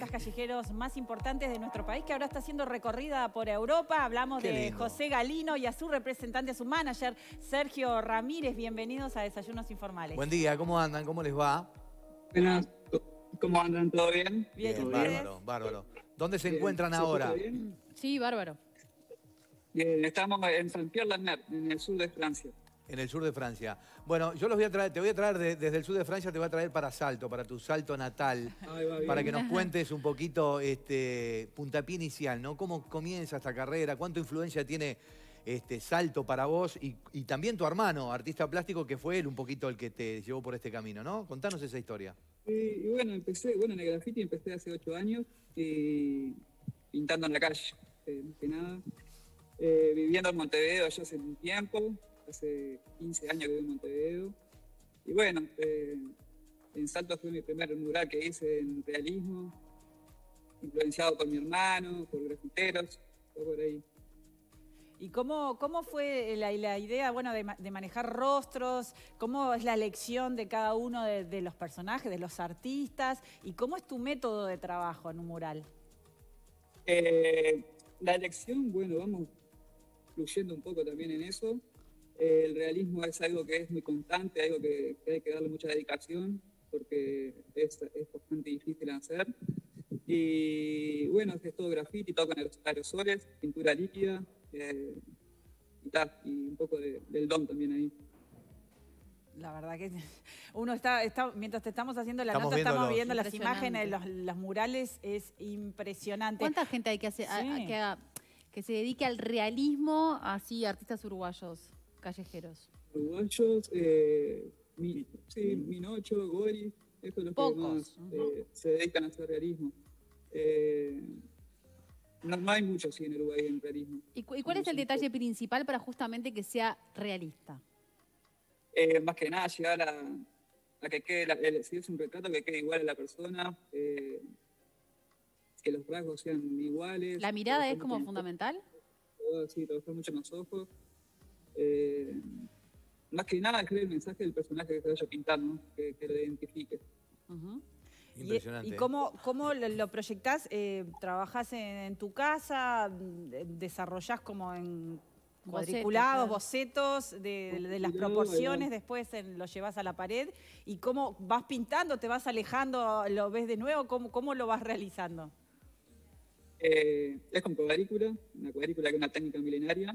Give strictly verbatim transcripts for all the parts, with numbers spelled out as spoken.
artistas callejeros más importantes de nuestro país, que ahora está siendo recorrida por Europa. Hablamos Qué de lindo. José Galino y a su representante, su manager, Sergio Ramírez. Bienvenidos a Desayunos Informales. Buen día, ¿cómo andan? ¿Cómo les va? Buenas, ¿cómo andan? ¿Todo bien? Bien, Bien, ¿y bárbaro, ustedes? bárbaro. ¿Dónde se Bien. encuentran ¿Se escucha ahora? bien? Sí, bárbaro. Bien, estamos en Saint-Pierre-la-Mer, en el sur de Francia. En el sur de Francia. Bueno, yo los voy a traer, te voy a traer de- desde el sur de Francia, te voy a traer para Salto, para tu Salto natal, Ahí va bien. para que nos cuentes un poquito este puntapié inicial, ¿no? ¿Cómo comienza esta carrera? ¿Cuánta influencia tiene este Salto para vos? Y, y también tu hermano, artista plástico, que fue él un poquito el que te llevó por este camino, ¿no? Contanos esa historia. Y, y bueno, empecé, bueno, en el graffiti empecé hace ocho años y pintando en la calle, eh, más que nada. Eh, viviendo en Montevideo ya hace un tiempo, hace quince años que vivo en Montevideo. Y bueno, eh, en Salto fue mi primer mural que hice en realismo, influenciado por mi hermano, por grafiteros, todo por ahí. ¿Y cómo, cómo fue la, la idea, bueno, de, ma- de manejar rostros? ¿Cómo es la elección de cada uno de, de los personajes, de los artistas? ¿Y cómo es tu método de trabajo en un mural? Eh, la elección, bueno, vamos fluyendo un poco también en eso. Eh, el realismo es algo que es muy constante, algo que, que hay que darle mucha dedicación, porque es, es bastante difícil hacer. Y bueno, es todo graffiti, todo con aeros- aerosoles, pintura líquida, eh, y tal, y un poco de- del don también ahí. La verdad que uno está, está mientras te estamos haciendo la Estamos nota, viendo estamos los- viendo las Impresionante. imágenes, los, los murales, es impresionante. ¿Cuánta gente hay que hacer a- a- Sí. que, haga- que se dedique al realismo, así, artistas uruguayos, callejeros? Uruguayos, eh, mi, sí, Minocho, Gori, estos son los Pocos. que más eh, se dedican a hacer realismo. Eh, no, no hay muchos sí, en Uruguay en realismo. ¿Y, cu- y cuál es el detalle principal para justamente que sea realista? Eh, más que nada llegar a, a que quede, la- el- si es un retrato, que quede igual a la persona, eh, que los rasgos sean iguales. ¿La mirada trabajar es como mucho en- fundamental? Sí, trabajar mucho en los ojos. Eh, más que nada, crear el mensaje del personaje que se vaya a pintar, ¿no? Que, que lo identifique. Ujú. ¿Y- Impresionante. ¿Y, cómo, cómo lo, lo proyectás? Eh, ¿Trabajás en, en tu casa? mm, ¿Desarrollás como en cuadriculados, bocetos de, de las Cuadriculado, proporciones? ahí Después en- lo llevas a la pared. ¿Y cómo vas pintando? ¿Te vas alejando? ¿Lo ves de nuevo? ¿Cómo, cómo lo vas realizando? Eh, es con cuadrícula, una cuadrícula que es una técnica milenaria,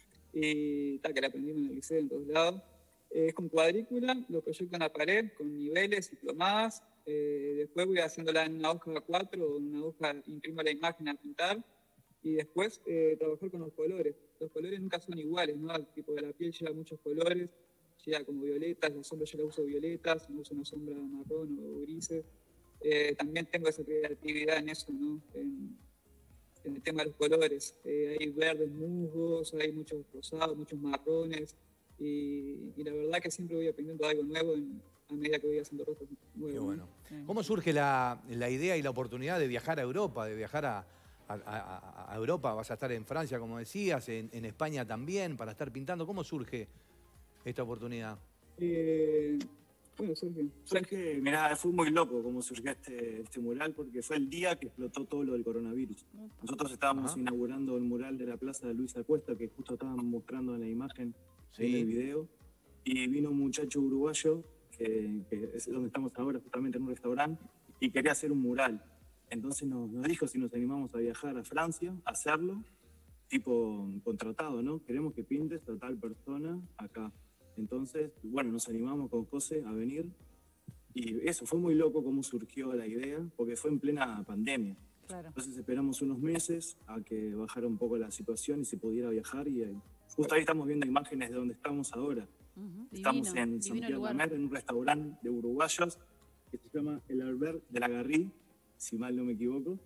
y tal, que la aprendimos en el liceo en todos lados. Eh, es con cuadrícula, lo proyecto en la pared con niveles y plomadas. Eh, después voy haciéndola en una hoja A cuatro o en una hoja, imprimo la imagen a pintar. Y después eh, trabajar con los colores. Los colores nunca son iguales, ¿no? El tipo de la piel lleva muchos colores, lleva como violetas, la sombra yo la uso violetas, no uso una sombra marrón o grises. Eh, también tengo esa creatividad en eso, ¿no? En, en el tema de los colores. Eh, hay verdes musgos, hay muchos rosados, muchos marrones, y, y la verdad que siempre voy aprendiendo algo nuevo en- a medida que voy haciendo rostros nuevos. Qué ¿no? bueno. Sí. ¿Cómo surge la, la idea y la oportunidad de viajar a Europa, de viajar a, a- a- a Europa? Vas a estar en Francia, como decías, en, en España también, para estar pintando. ¿Cómo surge esta oportunidad? Eh, bueno, Sergio. Surge, mirá, fue muy loco cómo surgió este, este mural, porque fue el día que explotó todo lo del coronavirus. Nosotros estábamos Ajá. inaugurando el mural de la Plaza de Luis Acuesta, que justo estaban mostrando en la imagen, Sí. en el video, y vino un muchacho uruguayo, que, que es donde estamos ahora, justamente en un restaurante, y quería hacer un mural. Entonces nos, nos dijo si nos animamos a viajar a Francia, a hacerlo, tipo contratado, ¿no? Queremos que pintes a tal persona acá. Entonces, bueno, nos animamos con José a venir. Y eso, fue muy loco cómo surgió la idea, porque fue en plena pandemia. Claro. Entonces esperamos unos meses a que bajara un poco la situación y se pudiera viajar. Y eh, justo ahí estamos viendo imágenes de donde estamos ahora. Ujú, Estamos divino, en divino Saint-Pierre lugar. la Mer, en un restaurante de uruguayos que se llama El Albert de la Garrí, si mal no me equivoco.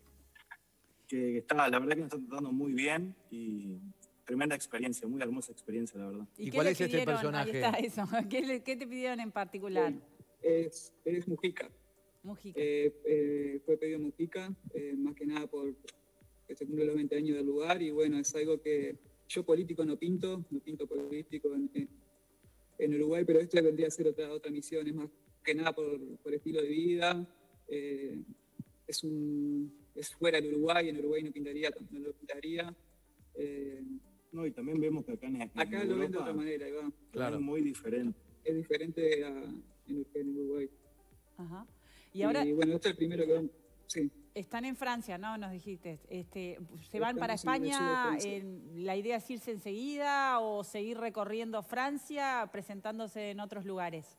Que está, la verdad que nos están tratando muy bien y tremenda experiencia, muy hermosa experiencia, la verdad. ¿Y qué cuál le es este pidieron? personaje? Ahí está eso. ¿Qué, le- qué te pidieron en particular? Es, es Mujica. Mujica. Eh, eh, fue pedido Mujica, eh, más que nada por que se cumplen los veinte años del lugar, y bueno, es algo que yo político no pinto, no pinto político en, en, en Uruguay, pero esto vendría a ser otra, otra misión, es más que nada por, por estilo de vida. Eh, es, un, es fuera del Uruguay, en Uruguay no pintaría, no lo pintaría. Eh, No, y también vemos que acá en, en acá lo ven de Europa otra manera, ahí va. Claro. es muy diferente. Es diferente a, en, en Uruguay. Ajá. Y ahora Y bueno, este es el primero que vamos. Sí. están en Francia, ¿no? Nos dijiste. Este, ¿Se van para Estamos en el sur de España? Francia. En- ¿La idea es irse enseguida o seguir recorriendo Francia, presentándose en otros lugares?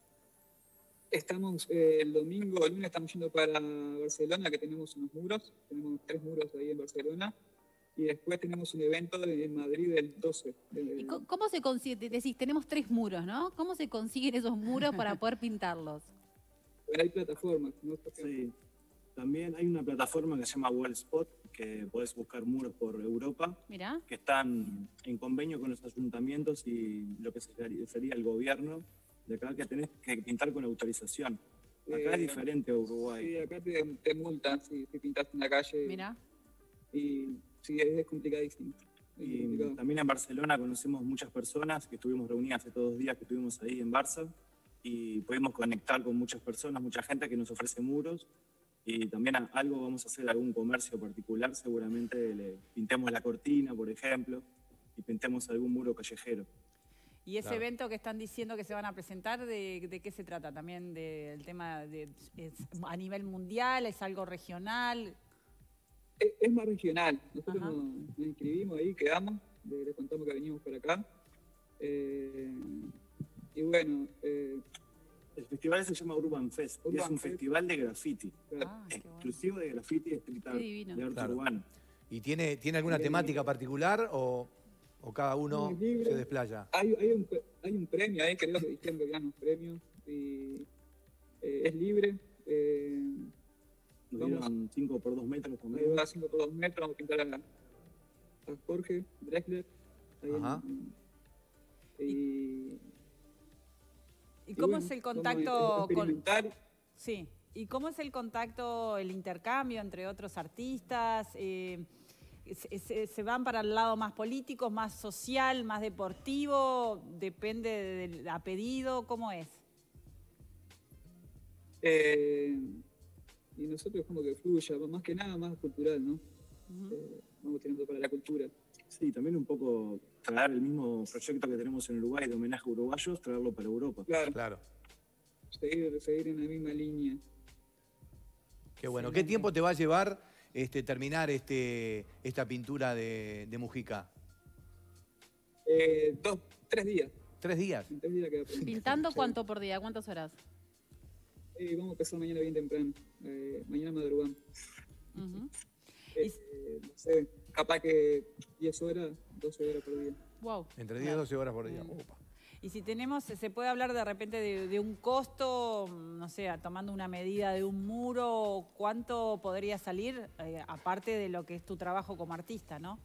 Estamos eh, el domingo, el lunes estamos yendo para Barcelona, que tenemos unos muros. Tenemos tres muros ahí en Barcelona. Y después tenemos un evento en Madrid el doce. de- ¿Y co- cómo se consigue? Te- Decís, tenemos tres muros, ¿no? ¿Cómo se consiguen esos muros para poder pintarlos? Pero hay plataformas, ¿no? Porque Sí. También hay una plataforma que se llama Wallspot, que podés buscar muros por Europa, Mirá. que están en convenio con los ayuntamientos y lo que sería, sería el gobierno de acá, que tenés que pintar con autorización. Acá Eh, es diferente a Uruguay. Sí, acá te, te multan si, si pintaste en la calle. Mirá. Y sí, es, es complicadísimo. Es Y complicado. también en Barcelona conocemos muchas personas que estuvimos reunidas hace dos días que estuvimos ahí en Barça y pudimos conectar con muchas personas, mucha gente que nos ofrece muros y también a- algo vamos a hacer, algún comercio particular, seguramente le pintemos la cortina, por ejemplo, y pintemos algún muro callejero. ¿Y ese Claro. evento que están diciendo que se van a presentar, de, de qué se trata? ¿También del tema de, es a nivel mundial? ¿Es algo regional? Es, es más regional. Nosotros Ajá. nos, nos inscribimos ahí, quedamos, le- les contamos que venimos para acá. Eh, y bueno, eh, El festival se llama Urban Fest y es Urban un Fest. festival de graffiti, claro, Ah, qué bueno. exclusivo de graffiti y street art, Qué divino. de arte Claro. urbano. ¿Y tiene, tiene alguna Bien. temática particular o, o cada uno Es libre. se desplaya? hay, hay, un, pre- hay un premio ahí, creo que dijeron que ganan premios. Y eh, es libre. Eh, Nos Vamos. dieron cinco por dos metros ahí también. va cinco por dos metros, vamos a pintar a, a Jorge Drexler. Ahí en- Ajá. en- y, ¿Y y cómo bueno, es el vamos a contacto con...? experimentar. Sí. ¿Y cómo es el contacto, el intercambio entre otros artistas? Eh, se, se- se van para el lado más político, más social, más deportivo? ¿Depende del a pedido? ¿Cómo es? Eh, y nosotros como que fluya, más que nada más cultural, ¿no? Ujú. Eh, vamos tirando para la cultura. Sí, también un poco traer el mismo proyecto que tenemos en Uruguay de homenaje a uruguayos, traerlo para Europa. Claro, Claro. seguir, seguir en la misma línea. Qué bueno. ¿Qué Excelente. tiempo te va a llevar este, terminar este, esta pintura de, de Mujica? Eh, dos, tres días. ¿Tres días? En tres días queda pronto. ¿Pintando Sí. cuánto por día? ¿Cuántas horas? Eh, vamos a empezar mañana bien temprano. Eh, mañana madrugamos. Ujú. Eh, no sé, capaz que diez horas, doce horas por día. Wow. Entre diez y doce horas por día. Mm. Opa. Y si tenemos, se puede hablar de repente de, de un costo, no sé, tomando una medida de un muro, ¿cuánto podría salir, eh, aparte de lo que es tu trabajo como artista, ¿no?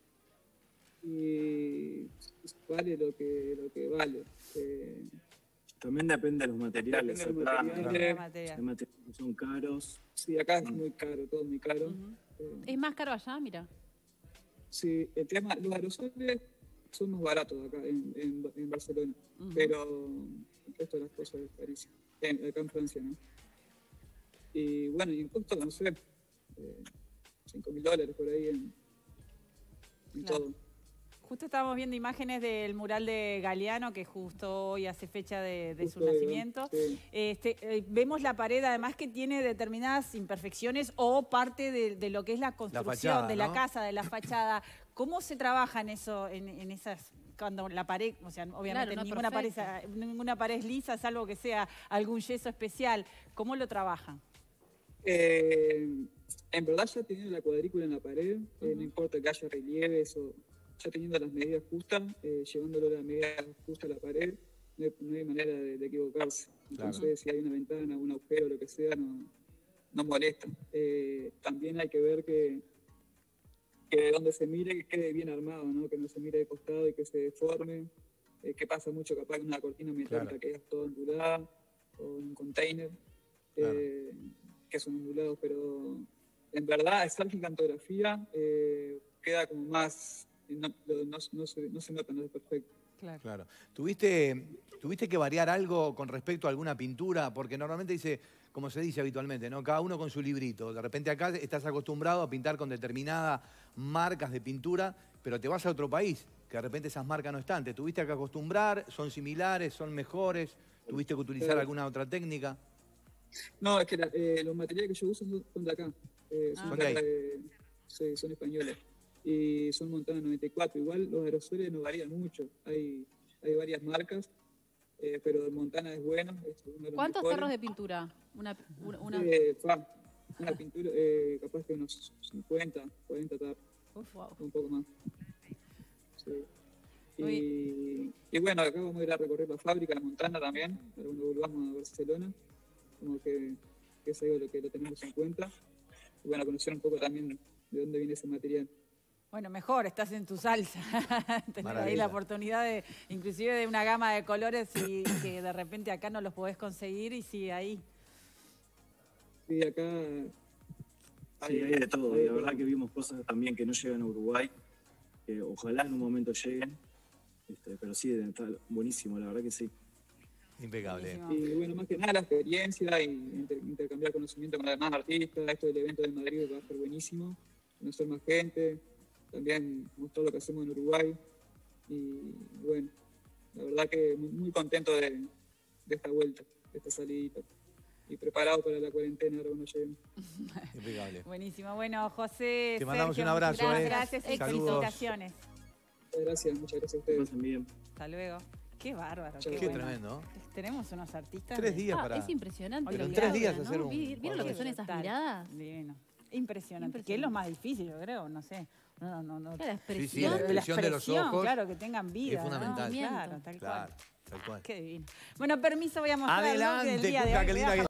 Y vale lo que, lo que vale. Eh, También depende de los materiales. Depende de los acá, materiales. De Eh, material. hay materiales que son caros. sí, acá es muy caro, todo muy caro. Ujú. Eh, ¿Es más caro allá? Mira. sí, el tema, los aerosoles son más baratos acá en, en, en Barcelona, Ujú. pero el resto de las cosas es carísimo. En- acá en Francia, ¿no? Y bueno, y en costo, no sé, eh, cinco mil dólares por ahí en, en Claro. todo. Justo estábamos viendo imágenes del mural de Galeano, que justo hoy hace fecha de, de su Justo, nacimiento. sí. Este, eh, vemos la pared además que tiene determinadas imperfecciones o parte de, de lo que es la construcción fachada, de la ¿no? casa, de la fachada. ¿Cómo se trabaja en eso, en, en esas, cuando la pared, o sea, obviamente no es ninguna, pared, perfecta. ninguna pared es lisa, salvo que sea algún yeso especial? ¿Cómo lo trabajan? Eh, en verdad ya teniendo la cuadrícula en la pared, eh, Ujú. no importa que haya relieves o ya teniendo las medidas justas, eh, llevándolo a la medida justa a la pared, no hay, no hay manera de, de equivocarse. Claro. Entonces, si hay una ventana, un agujero, lo que sea, no, no molesta. Eh, también hay que ver que, que de donde se mire que quede bien armado, ¿no? Que no se mire de costado y que se deforme. Eh, que pasa mucho capaz que una cortina metálica Claro. que es toda ondulada o en un container. Claro. eh, que son ondulados, pero en verdad esa gigantografía eh, queda como más, no, lo- no, no se, no se nota, no es perfecto. Claro. Claro. ¿Tuviste, ¿Tuviste que variar algo con respecto a alguna pintura? Porque normalmente dice, como se dice habitualmente, ¿no? Cada uno con su librito. De repente acá estás acostumbrado a pintar con determinadas marcas de pintura, pero te vas a otro país, que de repente esas marcas no están. ¿Te tuviste que acostumbrar? ¿Son similares? ¿Son mejores? ¿Tuviste que utilizar Claro. alguna otra técnica? No, es que la- eh, los materiales que yo uso son, son de acá. Eh, son, Ah. de Ok. acá, eh, sí, son españoles. Y son Montana noventa y cuatro. Igual los aerosoles no varían mucho. Hay, hay varias marcas, eh, pero el Montana es bueno. Es uno de los ¿Cuántos mejores. tarros de pintura? Una, una, una- Eh, fa, una pintura, eh, capaz que unos cincuenta, cuarenta tarros, Uf, wow. un poco más. Sí. Muy Y, y bueno, acá vamos a ir a recorrer la fábrica de Montana también, para cuando volvamos a Barcelona, como que, que es algo lo que lo tenemos en cuenta. Y bueno, conocer un poco también de dónde viene ese material. Bueno, mejor, estás en tu salsa. Tener ahí Maravilla. la oportunidad de, inclusive de una gama de colores y que de repente acá no los podés conseguir y sí, ahí. Sí, acá... Sí, hay de todo. hay La verdad todo. que vimos cosas también que no llegan a Uruguay, que ojalá en un momento lleguen. Este, pero sí, está buenísimo, la verdad que sí. Impecable. Buenísimo. Y bueno, más que nada la experiencia y inter- intercambiar conocimiento con los demás artistas. Esto del evento de Madrid va a ser buenísimo. Conocer más gente, también mostrar lo que hacemos en Uruguay. Y bueno, la verdad que muy, muy contento de, de esta vuelta, de esta salidita. Y preparado para la cuarentena ahora cuando lleguemos. Impecable. Buenísimo. Bueno, José, Te mandamos Sergio, un abrazo, muchas eh. gracias y Saludos. felicitaciones. Muchas gracias, muchas gracias a Que ustedes. pasen bien. Hasta luego. Qué bárbaro. Qué Qué bueno. tremendo. Tenemos unos artistas. Tres de- días Ah, para... es impresionante. Pero lo en que tres días logran, hacer ¿no? un- ¿Vi- ¿Vieron lo que son esas Total. miradas? Divino. Impresionante. Impresionante. Que es lo más difícil, yo creo, no sé. No, no, no. Claro, la Sí, sí, expresión. la expresión de los expresión, ojos claro, que tengan vida. es fundamental. ¿no? Claro, tal Claro, cual. tal cual. Qué divino. Bueno, permiso, voy a mostrar el look del Adelante, día de Cuca, hoy. qué Voy a linda que